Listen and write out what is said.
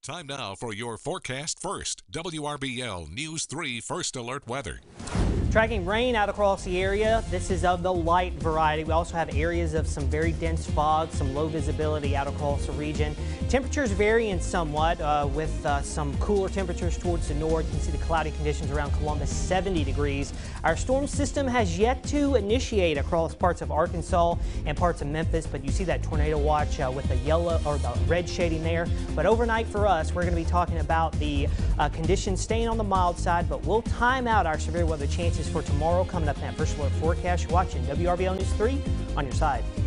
Time now for your forecast first. WRBL News 3 First Alert Weather. Tracking rain out across the area. This is of the light variety. We also have areas of some very dense fog, some low visibility out across the region. Temperatures varying somewhat with some cooler temperatures towards the north. You can see the cloudy conditions around Columbus, 70 degrees. Our storm system has yet to initiate across parts of Arkansas and parts of Memphis, but you see that tornado watch with the yellow or the red shading there. But overnight for us, we're going to be talking about the conditions staying on the mild side, but we'll time out our severe weather chances for tomorrow coming up in that First Alert forecast. You're watching WRBL News 3 on your side.